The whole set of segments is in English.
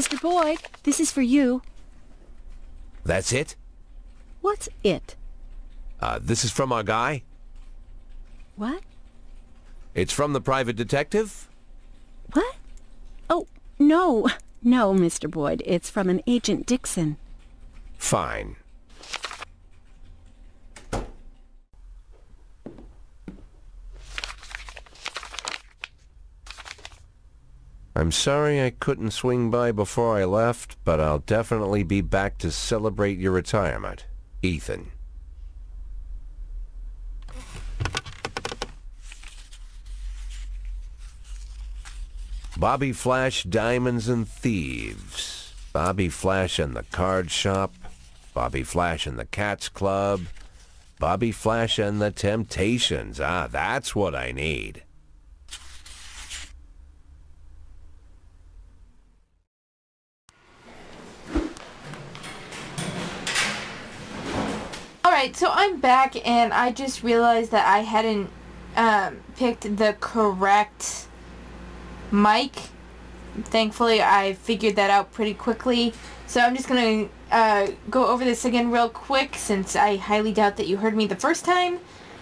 Mr. Boyd, this is for you. That's it? What's it? This is from our guy? What? It's from the private detective? What? Oh, no. No, Mr. Boyd. It's from an Agent Dixon. Fine. I'm sorry I couldn't swing by before I left, but I'll definitely be back to celebrate your retirement. Ethan. Bobby Flash, Diamonds and Thieves. Bobby Flash and the Card Shop. Bobby Flash and the Cats Club. Bobby Flash and the Temptations. Ah, that's what I need. Alright, so I'm back and I just realized that I hadn't picked the correct mic. Thankfully, I figured that out pretty quickly. So I'm just going to go over this again real quick since I highly doubt that you heard me the first time.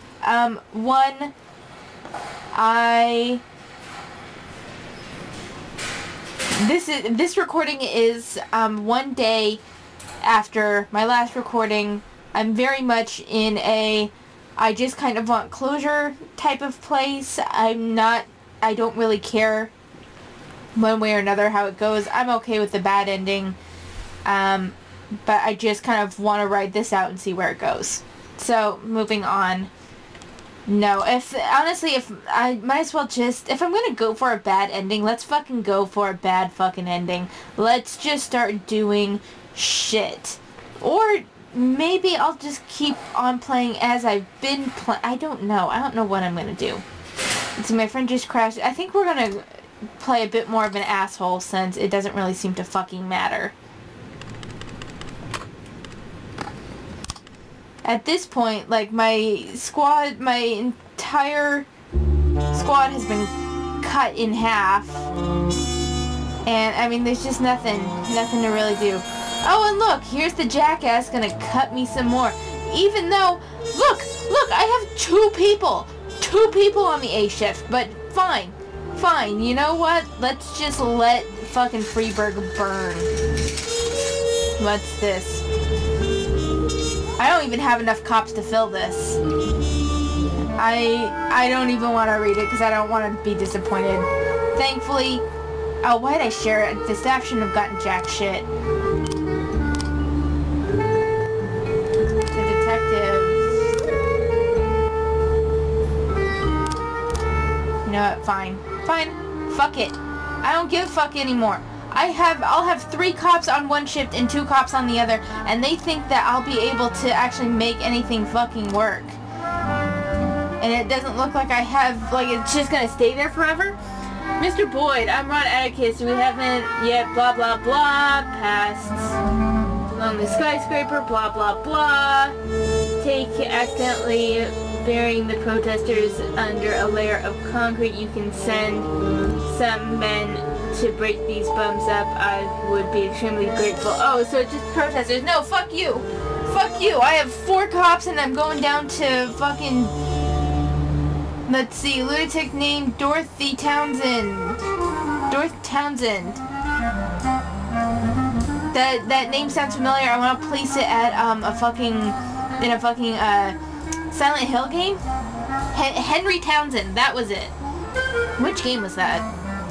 This recording is one day after my last recording. I'm very much in a I just kind of want closure type of place. I don't really care one way or another how it goes. I'm okay with the bad ending. But I just kind of want to ride this out and see where it goes. So, moving on. No, honestly, I might as well just, if I'm gonna go for a bad ending, let's fucking go for a bad fucking ending. Let's just start doing shit. Or maybe I'll just keep on playing as I've been playing. I don't know. I don't know what I'm gonna do. See, my friend just crashed. I think we're gonna play a bit more of an asshole since it doesn't really seem to fucking matter. At this point, like, my entire squad has been cut in half. And, I mean, there's just nothing to really do. Oh, and look, here's the jackass gonna cut me some more. Even though, look, I have two people on the A shift, but fine, you know what? Let's just let fucking Freeburg burn. What's this? I don't even have enough cops to fill this. I don't even want to read it because I don't want to be disappointed. Thankfully, oh, why did I share it? The staff shouldn't have gotten jack shit. The detectives. You know what? Fine. Fuck it. I don't give a fuck anymore. I'll have 3 cops on one shift and 2 cops on the other, and they think that I'll be able to actually make anything fucking work. And it doesn't look like I have, like, it's just gonna stay there forever? Mr. Boyd, I'm Ron Atticus. We haven't yet blah blah blah passed along the skyscraper, blah blah blah. Take accidentally burying the protesters under a layer of concrete. You can send some men to break these bums up. I would be extremely grateful. Oh, so it's just protesters. No, fuck you. Fuck you. I have 4 cops and I'm going down to fucking, let's see, lunatic named Dorothy Townsend. Dorothy Townsend. That name sounds familiar. I want to place it at in a fucking Silent Hill game. Henry Townsend. That was it. Which game was that?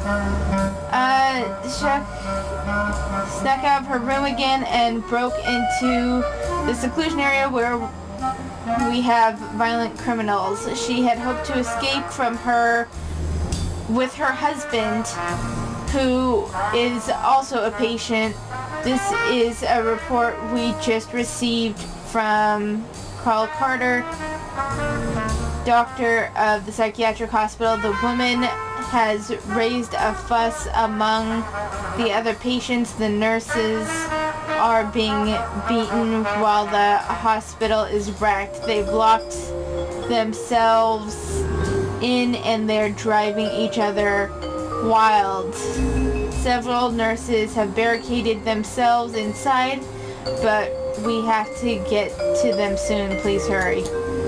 Snuck out of her room again and broke into the seclusion area where we have violent criminals. She had hoped to escape from her with her husband, who is also a patient. This is a report we just received from Carl Carter, doctor of the psychiatric hospital. The woman has raised a fuss among the other patients. The nurses are being beaten while the hospital is wrecked. They've locked themselves in and they're driving each other wild. Several nurses have barricaded themselves inside, but we have to get to them soon. Please hurry.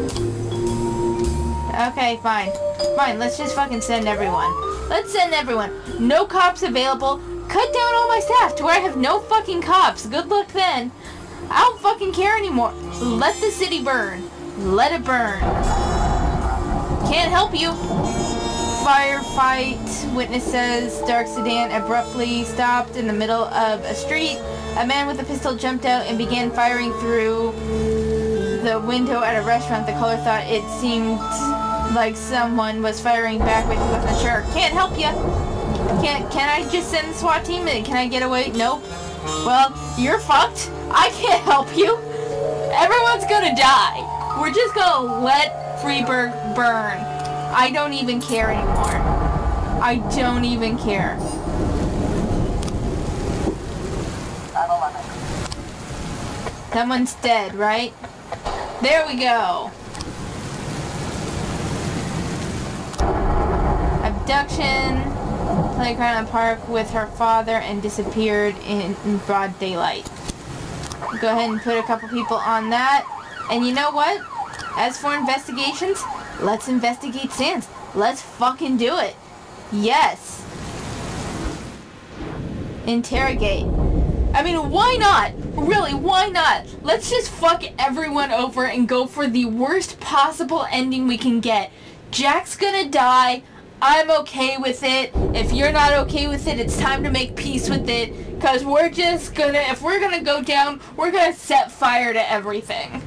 Okay, fine. Fine, let's just fucking send everyone. Let's send everyone. No cops available. Cut down all my staff to where I have no fucking cops. Good luck then. I don't fucking care anymore. Let the city burn. Let it burn. Can't help you. Firefight. Witness says dark sedan abruptly stopped in the middle of a street. A man with a pistol jumped out and began firing through the window at a restaurant. The caller thought it seemed like someone was firing back, but he wasn't sure. Can't help ya. Can I just send the SWAT team? Can I get away? Nope. Well, you're fucked. I can't help you. Everyone's gonna die. We're just gonna let Freeburg burn. I don't even care anymore. I don't even care. Someone's dead, right? There we go. Abduction. Playground in park with her father and disappeared in broad daylight. Go ahead and put a couple people on that. And you know what? As for investigations, let's investigate Sands. Let's fucking do it. Yes. Interrogate. I mean, why not? Really, why not? Let's just fuck everyone over and go for the worst possible ending we can get. Jack's gonna die. I'm okay with it. If you're not okay with it, it's time to make peace with it. Because we're just gonna, if we're gonna go down, we're gonna set fire to everything.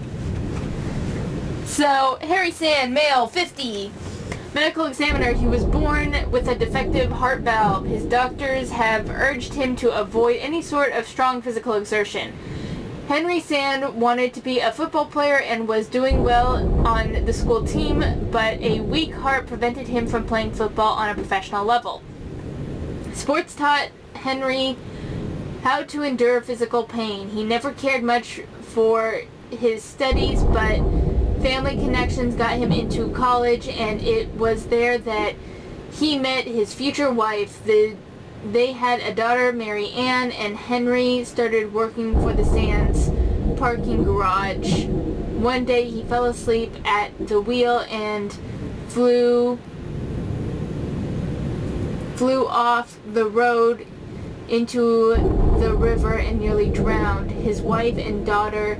So, Harry Sand, male, 50. Medical examiner, he was born with a defective heart valve. His doctors have urged him to avoid any sort of strong physical exertion. Henry Sand wanted to be a football player and was doing well on the school team, but a weak heart prevented him from playing football on a professional level. Sports taught Henry how to endure physical pain. He never cared much for his studies, but family connections got him into college, and it was there that he met his future wife. They had a daughter, Mary Ann, and Henry started working for the Sands parking garage. One day he fell asleep at the wheel and flew off the road into the river and nearly drowned his wife and daughter.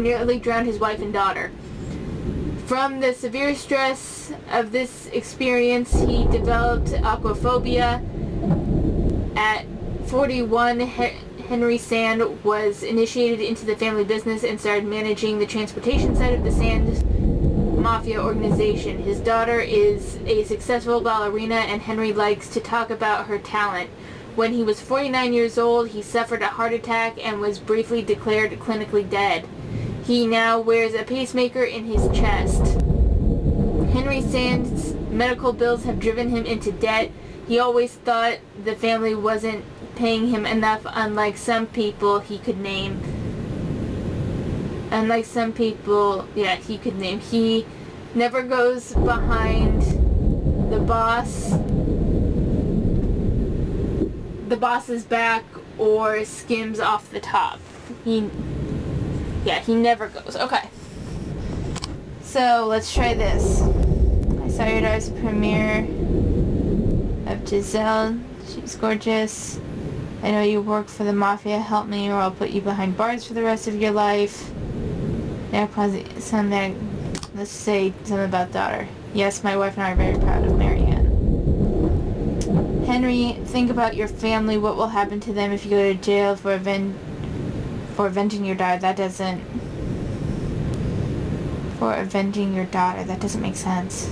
From the severe stress of this experience, he developed aquaphobia. At 41, Henry Sand was initiated into the family business and started managing the transportation side of the Sand Mafia organization. His daughter is a successful ballerina, and Henry likes to talk about her talent. When he was 49 years old, he suffered a heart attack and was briefly declared clinically dead. He now wears a pacemaker in his chest. Henry Sand's medical bills have driven him into debt. He always thought the family wasn't paying him enough, unlike some people he could name. He never goes behind the boss's back or skims off the top. He never goes. Okay. So, let's try this. I saw your daughter's premiere of Giselle. She's gorgeous. I know you work for the Mafia. Help me or I'll put you behind bars for the rest of your life. Now, let's say something about daughter. Yes, my wife and I are very proud of Marianne. Henry, think about your family. What will happen to them if you go to jail for avenging your daughter? That doesn't... For avenging your daughter. That doesn't make sense.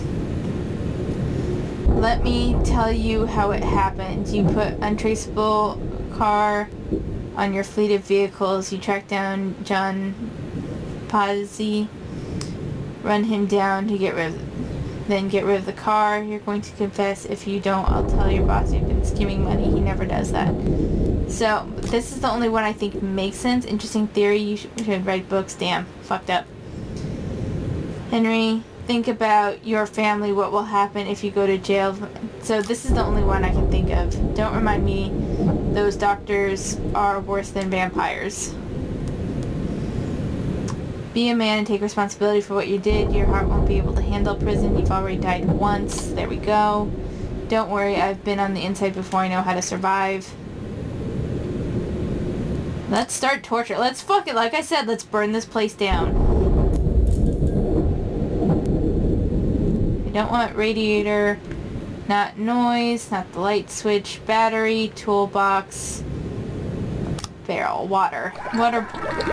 Let me tell you how it happened. You put untraceable car on your fleet of vehicles. You track down John Pazzi, run him down to get rid of the car. You're going to confess. If you don't, I'll tell your boss you've been skimming money. He never does that. So, this is the only one I think makes sense. Interesting theory. You should write books. Damn. Fucked up. Henry, think about your family. What will happen if you go to jail? So, this is the only one I can think of. Don't remind me those doctors are worse than vampires. Be a man and take responsibility for what you did. Your heart won't be able to handle prison. You've already died once. There we go. Don't worry, I've been on the inside before. I know how to survive. Let's start torture. Let's fuck it. Like I said, let's burn this place down. I don't want radiator. Not noise. Not the light switch. Battery. Toolbox. Barrel. Water. Water.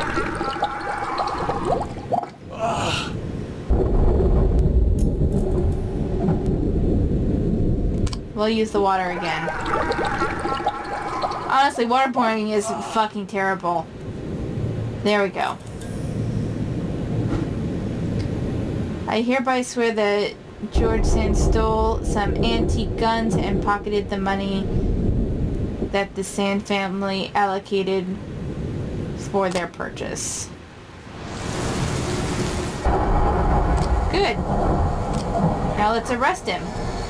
We'll use the water again. Honestly, waterboarding is fucking terrible. There we go. I hereby swear that George Sand stole some antique guns and pocketed the money that the Sand family allocated for their purchase. Good. Now let's arrest him.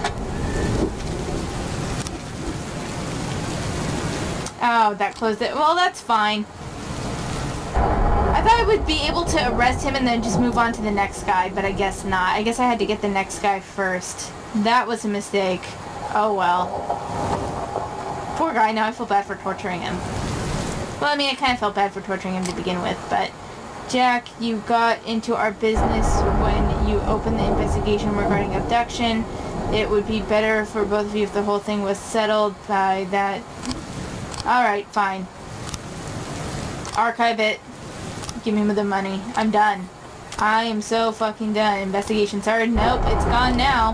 Oh, that closed it. Well, that's fine. I thought I would be able to arrest him and then just move on to the next guy, but I guess not. I guess I had to get the next guy first. That was a mistake. Oh well. Poor guy, now I feel bad for torturing him. Well, I mean, I kind of felt bad for torturing him to begin with, but... Jack, you got into our business when you opened the investigation regarding abduction. It would be better for both of you if the whole thing was settled by that... Alright, fine. Archive it. Give me the money. I'm done. I am so fucking done. Investigation started. Nope, it's gone now.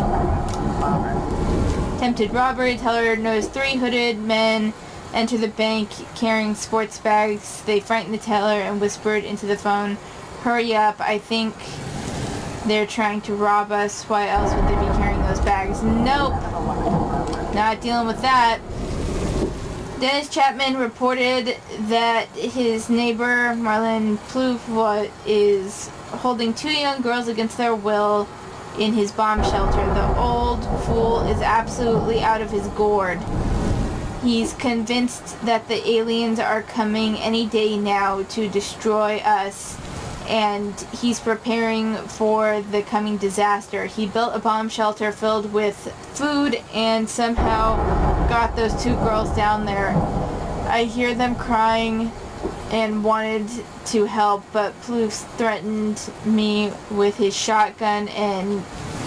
Attempted robbery. Teller noticed 3 hooded men enter the bank carrying sports bags. They frightened the teller and whispered into the phone, "Hurry up, I think they're trying to rob us. Why else would they be carrying those bags?" Nope. Not dealing with that. Dennis Chapman reported that his neighbor, Marlene Plouffe, is holding 2 young girls against their will in his bomb shelter. The old fool is absolutely out of his gourd. He's convinced that the aliens are coming any day now to destroy us, and he's preparing for the coming disaster. He built a bomb shelter filled with food and somehow got those 2 girls down there. I hear them crying and wanted to help, but Plouffe threatened me with his shotgun, and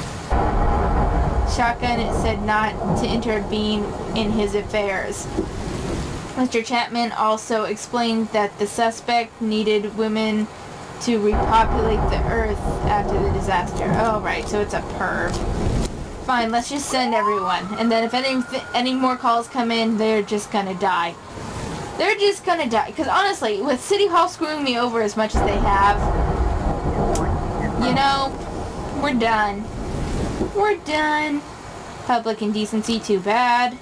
it said not to intervene in his affairs. Mr. Chapman also explained that the suspect needed women to repopulate the earth after the disaster. Oh, right, so it's a perv. Fine, let's just send everyone. And then if any more calls come in, they're just gonna die. They're just gonna die. Because honestly, with City Hall screwing me over as much as they have, you know, we're done. We're done. Public indecency, too bad.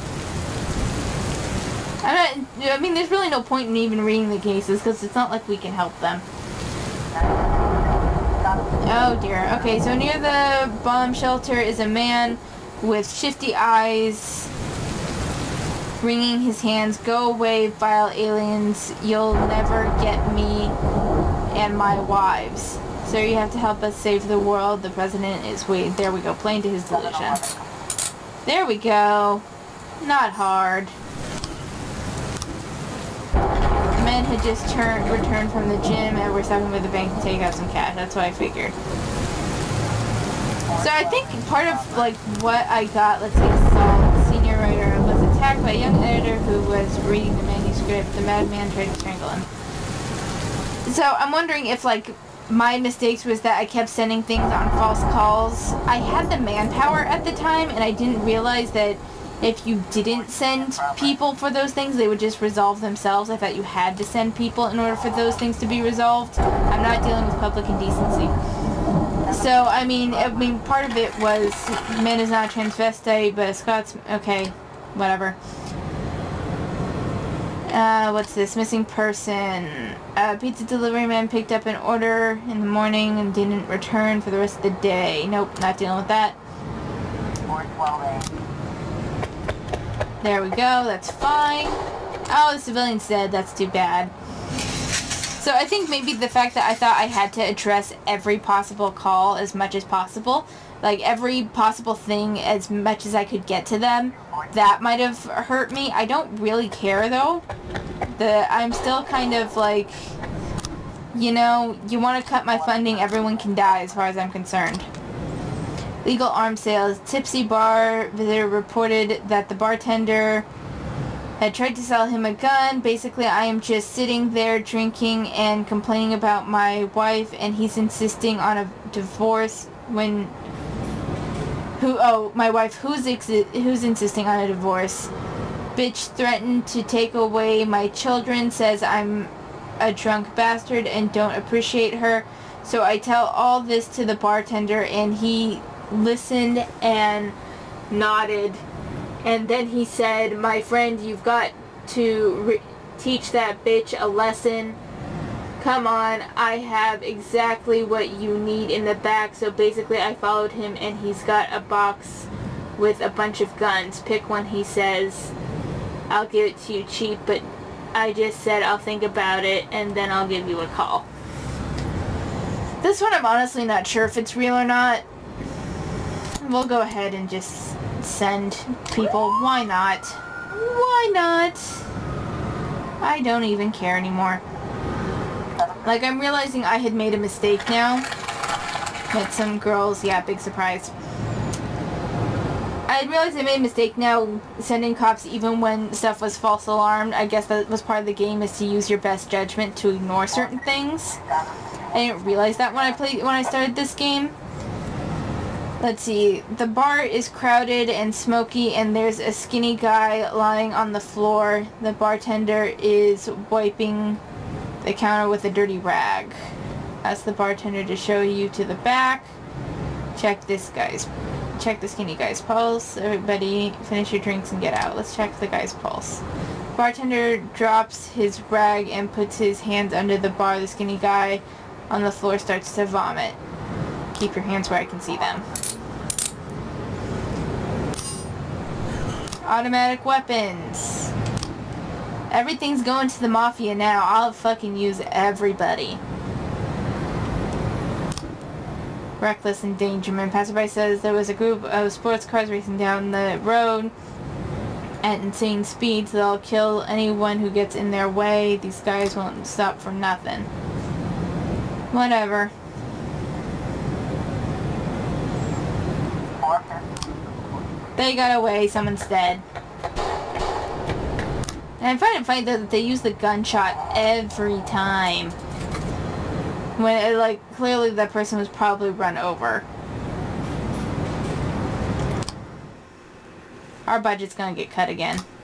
I mean, there's really no point in even reading the cases, because it's not like we can help them. Oh dear. Okay, so near the bomb shelter is a man with shifty eyes, wringing his hands. "Go away, vile aliens. You'll never get me and my wives. Sir, you have to help us save the world. The president is waiting." There we go. Playing to his delusion. There we go. Not hard. The men had just returned from the gym and were stopping by the bank to take out some cash. That's what I figured. So I think part of like what I got, let's say, Saul, senior writer, was attacked by a young editor who was reading the manuscript. The madman tried to strangle him. So I'm wondering if like my mistakes was that I kept sending things on false calls. I had the manpower at the time, and I didn't realize that if you didn't send people for those things, they would just resolve themselves. I thought you had to send people in order for those things to be resolved. I'm not dealing with public indecency. So, I mean, part of it was, man is not a transvestite, but a Scots, okay, whatever. What's this? Missing person. Pizza delivery man picked up an order in the morning and didn't return for the rest of the day. Nope, not dealing with that. There we go, that's fine. Oh, the civilian's dead, that's too bad. So I think maybe the fact that I thought I had to address every possible call as much as possible, like every possible thing as much as I could get to them, that might have hurt me. I don't really care though. I'm still kind of like, you know, you want to cut my funding, everyone can die as far as I'm concerned. Legal arms sales. Tipsy bar visitor reported that the bartender had tried to sell him a gun. Basically, I am just sitting there drinking and complaining about my wife, and he's insisting on a divorce when... my wife who's insisting on a divorce. Bitch threatened to take away my children, says I'm a drunk bastard and don't appreciate her. So I tell all this to the bartender, and he listened and nodded. And then he said, my friend, you've got to teach that bitch a lesson. Come on, I have exactly what you need in the back. So basically I followed him, and he's got a box with a bunch of guns. Pick one, he says. I'll give it to you cheap, but I just said I'll think about it and then I'll give you a call. This one I'm honestly not sure if it's real or not. We'll go ahead and just send people. Why not? Why not? I don't even care anymore. Like, I'm realizing I had made a mistake now. Met some girls. Yeah, big surprise. I realized I made a mistake now sending cops even when stuff was false alarmed. I guess that was part of the game, is to use your best judgment to ignore certain things. I didn't realize that when I started this game. Let's see. The bar is crowded and smoky, and there's a skinny guy lying on the floor. The bartender is wiping the counter with a dirty rag. Ask the bartender to show you to the back. Check the skinny guy's pulse. Everybody finish your drinks and get out. Let's check the guy's pulse. Bartender drops his rag and puts his hands under the bar. The skinny guy on the floor starts to vomit. Keep your hands where I can see them. Automatic weapons. Everything's going to the mafia now. I'll fucking use everybody. Reckless endangerment. Passerby says there was a group of sports cars racing down the road at insane speeds. They'll kill anyone who gets in their way. These guys won't stop for nothing. Whatever. They got away. Someone's dead. And I find it funny that they use the gunshot every time. When, like, clearly that person was probably run over. Our budget's gonna get cut again.